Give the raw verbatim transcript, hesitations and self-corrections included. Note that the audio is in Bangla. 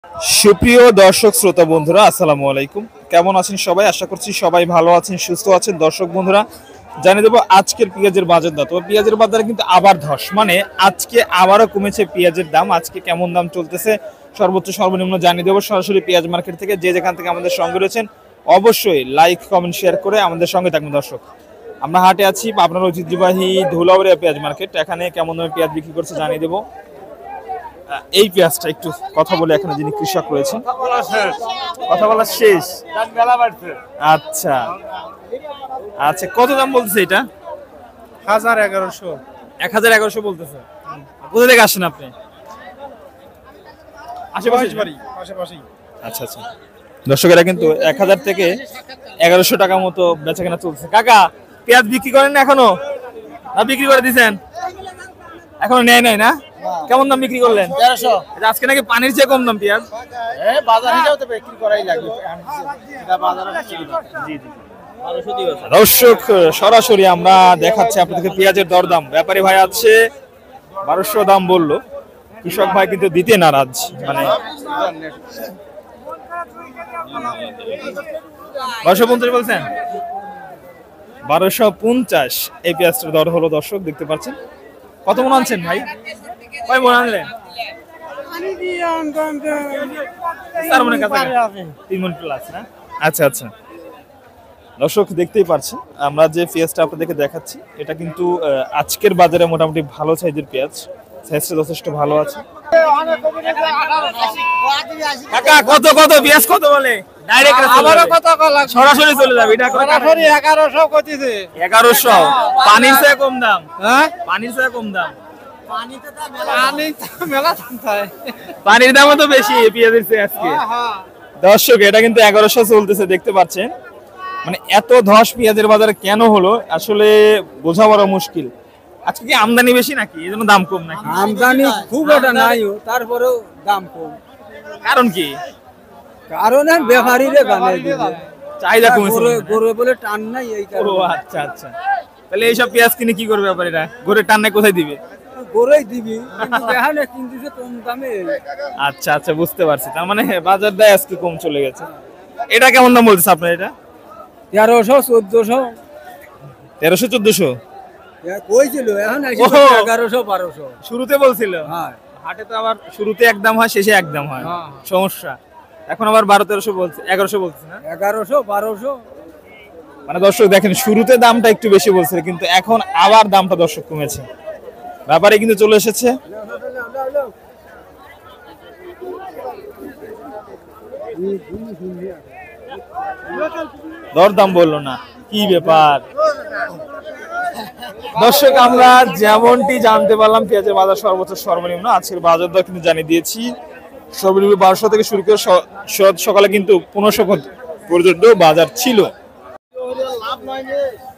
সুপ্রিয় দর্শক শ্রোতা বন্ধুরা, আসসালামু আলাইকুম। কেমন আছেন সবাই? আশা করছি সবাই ভালো আছেন, সুস্থ আছেন। দর্শক বন্ধুরা, জানিয়ে দেবো আজকের পেঁয়াজের বাজার দর। তবে পেঁয়াজের বাজারে কিন্তু আবার ধস, মানে আজকে আবারও কমেছে পেঁয়াজের দাম। আজকে কেমন দাম চলতেছে সর্বোচ্চ সর্বনিম্ন জানিয়ে দেবো সরাসরি পেঁয়াজ মার্কেট থেকে। যে যেখান থেকে আমাদের সঙ্গে রয়েছেন অবশ্যই লাইক কমেন্ট শেয়ার করে আমাদের সঙ্গে থাকবেন। দর্শক, আমরা হাটে আছি আপনার ঐতিহ্যবাহী ধুলাউড়িয়া পেঁয়াজ মার্কেট। এখানে কেমন দামে পেঁয়াজ বিক্রি করছে জানিয়ে দেবো। এই পেঁয়াজটা একটু কথা বলে, এখানে যিনি কৃষক রয়েছেন কথা বলা শেষ। আচ্ছা আচ্ছা, কত দাম বলতেছে এটা? হাজার এগারোশো এক হাজার এগারোশো বলতেছে। কোথা থেকে আসেন আপনি? আশেপাশে বাড়ি, আশেপাশেই। আচ্ছা আচ্ছা, দর্শকেরা কিন্তু এক হাজার থেকে এগারোশো টাকা মতো বেচা কেনা চলছে। কাকা, পেঁয়াজ বিক্রি করেন না এখনো? না বিক্রি করে দিচ্ছেন? এখনো নেয় নাই না? কেমন দাম বিক্রি করলেন? তেরোশো। আজকে নাকি পানির চেয়ে কম দাম পেঁয়াজ। বাজার হিসাবে তো বিক্রি করাই লাগবে। দর্শক, সরাসরি আমরা দেখাচ্ছি আপনাদেরকে পেঁয়াজের দরদাম। ব্যাপারী ভাই আছে বারোশো দাম বললো, কৃষক ভাই কিন্তু দিতে নারাজ। মানে বারোশো পঞ্চাশ বলছেন, বারোশো পঞ্চাশ এই পেঁয়াজটার দর হলো। দর্শক দেখতে পাচ্ছেন। কত মন আনছেন ভাই? কয় মন আনলেন? তিন মন প্লাস না? আচ্ছা আচ্ছা, দর্শক দেখতেই পাচ্ছেন আমরা যে পেঁয়াজটা আপনাদেরকে দেখাচ্ছি এটা কিন্তু আজকের বাজারে মোটামুটি ভালো সাইজের পেঁয়াজ। সাইজটা যথেষ্ট ভালো আছে। কাকা, কত কত পেঁয়াজ কত বলে? ডাইরেক্ট আবারও কত কলা সরাসরি চলে যাবে। এটা সরাসরি এগারোশো কইতেছে। এগারোশো। পানির চেয়ে কম দাম? হ্যাঁ, পানির চেয়ে কম দাম। পানিতে তো মেলা পানি তো মেলা দাম থাকে। পানির দামও তো বেশি পেঁয়াজের চেয়ে আজকে। দর্শক, এটা কিন্তু এগারোশো চলতেছে দেখতে পাচ্ছেন। মানে এত ধস পেঁয়াজের বাজারে কেন হলো আসলে বোঝা বড় মুশকিল। আজকে কি আমদানি বেশি নাকি এই জন্য দাম কম নাকি? আমদানি খুব একটা নাই, তারপরেও দাম কম। কারণ কি? কারণ ব্যাপারীরা বানাই দিবে, চাহিদা কমেছে, গরু বলে টান নাই এই কারণে। ও আচ্ছা আচ্ছা, তাহলে এইসব পেঁয়াজ কিনে কি করবে ব্যাপারীরা? গরুর টান নাই, কোথায় দিবে? গরুই দিবি, কিন্তু এখানে কিনতেছে কম দামে। আচ্ছা আচ্ছা, বুঝতে পারছি। তার মানে বাজার দায় আজকে কম চলে গেছে। এটা কেমন দাম বলছে আপনার? এটা তেরোশো চোদ্দশো। তেরোশো চোদ্দশো কইছিল, এখন এগারোশো বারোশো শুরুতে বলছিল। হ্যাঁ, হাটে তো আবার শুরুতে একদম হয়, শেষে একদম হয়, সমস্যা। এখন আবার বারো তেরোশো বলছে, এগারোশো বলছে না? এগারোশো বারোশো। মানে দর্শক দেখেন, শুরুতে দামটা একটু বেশি বলছিল, কিন্তু এখন আবার দামটা দর্শক কমেছে। ব্যাপারে কিন্তু চলে এসেছে। দরদাম বললো না, কি ব্যাপার? দর্শক, আমরা যেমনটি জানতে পারলাম পেঁয়াজের বাজার সর্বোচ্চ সর্বনিম্ন আজকের বাজার দর কিন্তু জানিয়ে দিয়েছি। সর্বনিম্ন বারোশো থেকে শুরু করে সকালে কিন্তু পনেরোশো পর্যন্ত বাজার ছিল।